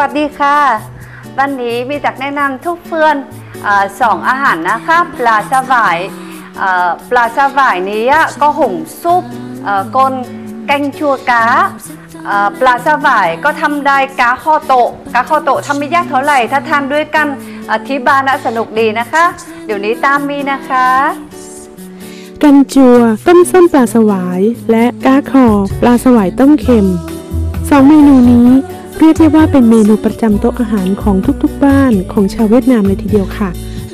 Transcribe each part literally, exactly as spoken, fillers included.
วัสดีค่ะวันนี้มีจักแนะนำทุกเพื่อนสองอาหารนะคะปลาสวายปลาสวายนี้ก็หุงซุปก้นแกงชัวกาปลาสวายก็ทำได้กาข้อโตกาข้อโตทำไม่ยากเท่าไหร่ถ้าทานด้วยกันที่บ้านสนุกดีนะคะเดี๋ยวนี้ตามมีนะคะกันจัวต้มส้มปลาสวายและกาคอปลาสวายต้มเค็มสองเมนูนี้เรียกได้ว่าเป็นเมนูประจำโต๊ะอาหารของทุกๆบ้านของชาวเวียดนามเลยทีเดียวค่ะ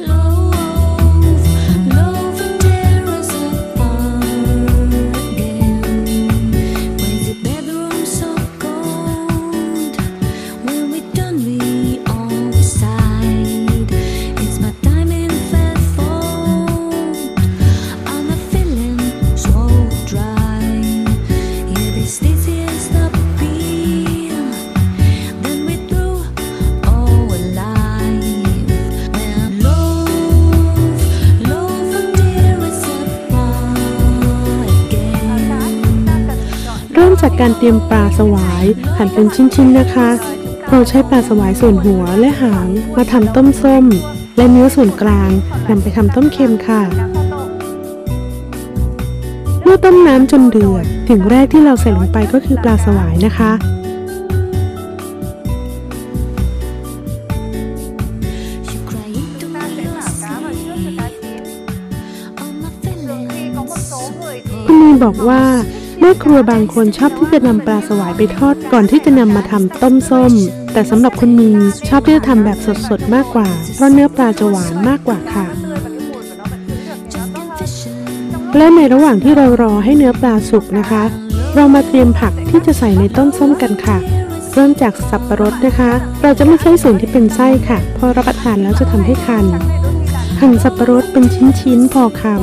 เริ่มจากการเตรียมปลาสวายหั่นเป็นชิ้นๆนะคะเราใช้ปลาสวายส่วนหัวและหางมาทำต้มส้มและเนื้อส่วนกลางนำไปทำต้มเค็มค่ะเมื่อต้มน้ำจนเดือดสิ่งแรกที่เราใส่ลงไปก็คือปลาสวายนะคะคุณมีบอกว่าแม่ครัวบางคนชอบที่จะนำปลาสวายไปทอดก่อนที่จะนำมาทำต้มส้มแต่สำหรับคุณมีชอบที่จะทำแบบสดๆมากกว่าเพราะเนื้อปลาจะหวานมากกว่าค่ะและในระหว่างที่เรารอให้เนื้อปลาสุกนะคะเรามาเตรียมผักที่จะใส่ในต้มส้มกันค่ะเริ่มจากสับปะรดนะคะเราจะไม่ใช้ส่วนที่เป็นไส้ค่ะเพราะรับประทานแล้วจะทำให้คันหั่นสับปะรดเป็นชิ้นๆพอคำ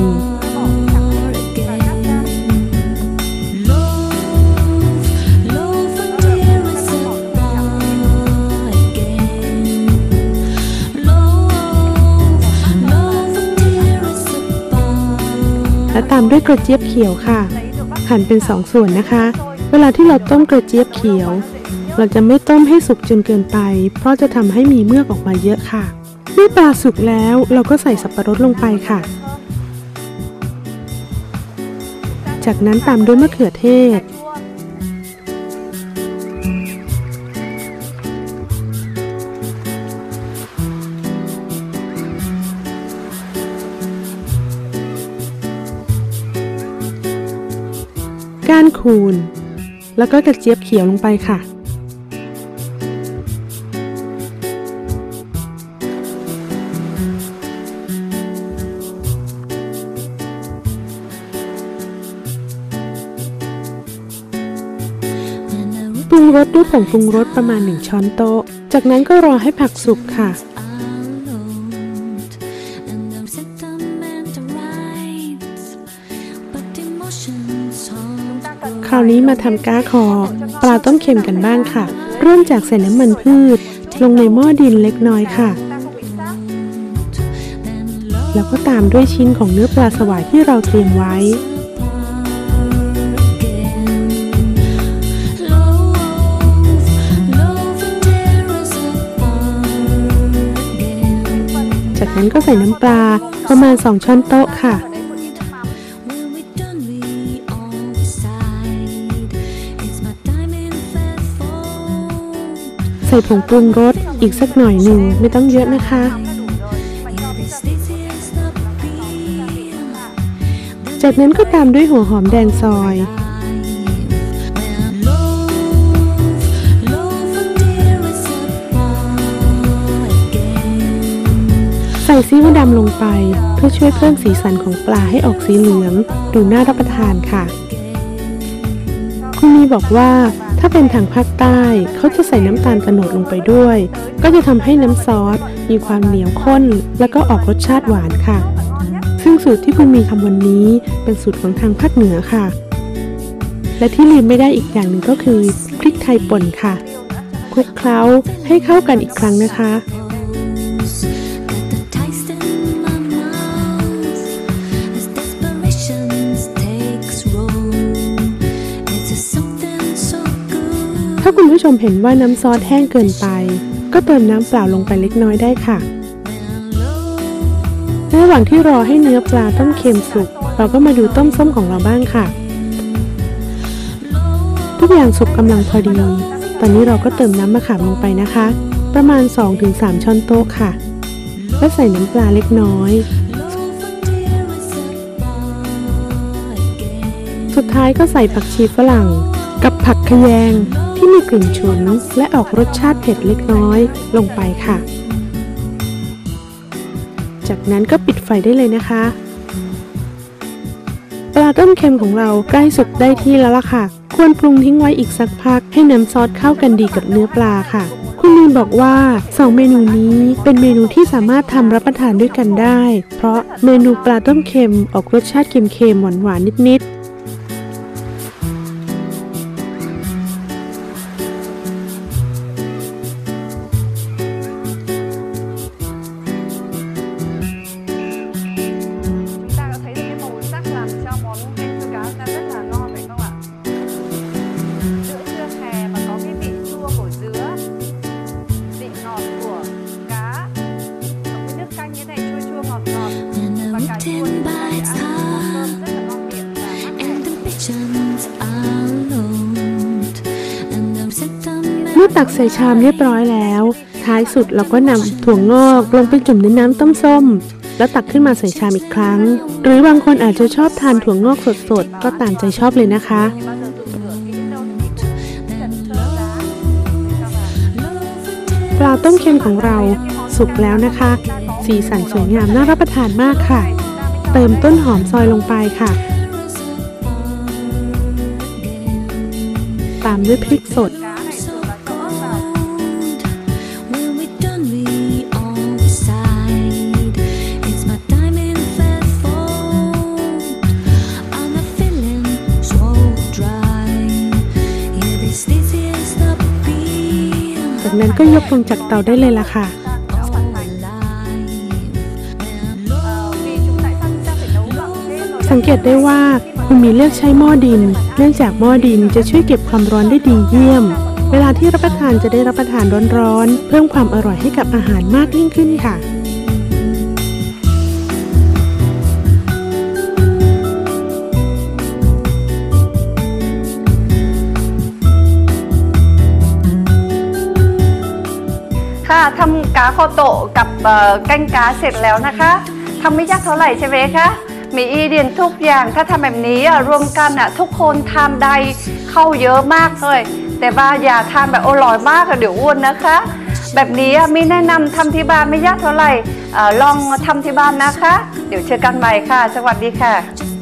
และตามด้วยกระเจี๊ยบเขียวค่ะหั่นเป็นสองส่วนนะคะเวลาที่เราต้มกระเจี๊ยบเขียวเราจะไม่ต้มให้สุกจนเกินไปเพราะจะทำให้มีเมือกออกมาเยอะค่ะเมื่อปลาสุกแล้วเราก็ใส่สับปะรดลงไปค่ะจากนั้นตามด้วยมะเขือเทศก้านคูนแล้วก็กระเจี๊ยบเขียวลงไปค่ะปรุงรสด้วยผงปรุงรสประมาณหนึ่งช้อนโต๊ะจากนั้นก็รอให้ผักสุกค่ะคราวนี้มาทำก้าคอปลาต้มเค็มกันบ้างค่ะเริ่มจากใส่น้ำมันพืชลงในหม้อดินเล็กน้อยค่ะแล้วก็ตามด้วยชิ้นของเนื้อปลาสวายที่เราเตรียมไว้จากนั้นก็ใส่น้ำปลาประมาณสองช้อนโต๊ะค่ะใส่ผงปรุงรสอีกสักหน่อยหนึ่งไม่ต้องเยอะนะคะจากนั้นก็ตามด้วยหัวหอมแดงซอยใส่ซีอิ๊วดำลงไปเพื่อช่วยเพิ่มสีสันของปลาให้ออกสีเหลืองดูน่ารับประทานค่ะคุณมีบอกว่าถ้าเป็นทางภาคใต้เขาจะใส่น้ำตาลโตนดลงไปด้วยก็จะทำให้น้ำซอสมีความเหนียวข้นแล้วก็ออกรสชาติหวานค่ะซึ่งสูตรที่คุณมีทำวันนี้เป็นสูตรของทางภาคเหนือค่ะและที่ลืมไม่ได้อีกอย่างหนึ่งก็คือพริกไทยป่นค่ะคลุกเคล้าให้เข้ากันอีกครั้งนะคะ พถ้าคุณผู้ชมเห็นว่าน้ำซอสแห้งเกินไปก็เติมน้ำเปล่าลงไปเล็กน้อยได้ค่ะระหว่างที่รอให้เนื้อปลาต้มเค็มสุกเราก็มาดูต้มส้มของเราบ้างค่ะทุกอย่างสุกกำลังพอดีตอนนี้เราก็เติมน้ำมะขามลงไปนะคะประมาณ สองถึงสาม ช้อนโต๊ะค่ะและใส่น้ำปลาเล็กน้อยสุดท้ายก็ใส่ผักชีฝรั่งกับผักขะแยงที่มีกลิ่นฉุนและออกรสชาติเผ็ดเล็กน้อยลงไปค่ะจากนั้นก็ปิดไฟได้เลยนะคะปลาต้มเค็มของเราใกล้สุกได้ที่แล้วล่ะค่ะควรปรุงทิ้งไว้อีกสักพักให้น้ำซอสเข้ากันดีกับเนื้อปลาค่ะคุณนีนบอกว่าสองเมนูนี้เป็นเมนูที่สามารถทำรับประทานด้วยกันได้เพราะเมนูปลาต้มเค็มออกรสชาติเค็มๆหวานๆนิดๆเมื่อตักใส่ชามเรียบร้อยแล้วท้ายสุดเราก็นำถั่วงอกลงไปจุ่มในน้ำต้มส้มแล้วตักขึ้นมาใส่ชามอีกครั้งหรือบางคนอาจจะชอบทานถั่วงอกสดๆก็ตามใจชอบเลยนะคะปลาต้มเค็มของเราสุกแล้วนะคะสีสันสวยงามน่ารับประทานมากค่ะเติมต้นหอมซอยลงไปค่ะตามด้วยพริกสดจากนั้นก็ยกลงจากเตาได้เลยล่ะค่ะสังเกตได้ว่าคุณมีเลือกใช้หม้อดินเนื่องจากหม้อดินจะช่วยเก็บความร้อนได้ดีเยี่ยมเวลาที่รับประทานจะได้รับประทานร้อนๆเพิ่มความอร่อยให้กับอาหารมากยิ่งขึ้นค่ะค่ะทำกาโคโตะกับแกงกาเสร็จแล้วนะคะทำไม่ยากเท่าไหร่ใช่ไหมคะมีอีเดียนทุกอย่างถ้าทำแบบนี้รวมกันอ่ะทุกคนทานได้เข้าเยอะมากเลยแต่ว่าอย่าทานแบบอร่อยมากเดี๋ยวอ้วนนะคะแบบนี้มีแนะนำทำที่บ้านไม่ยากเท่าไหร่ลองทำที่บ้านนะคะเดี๋ยวเจอกันใหม่ค่ะสวัสดีค่ะ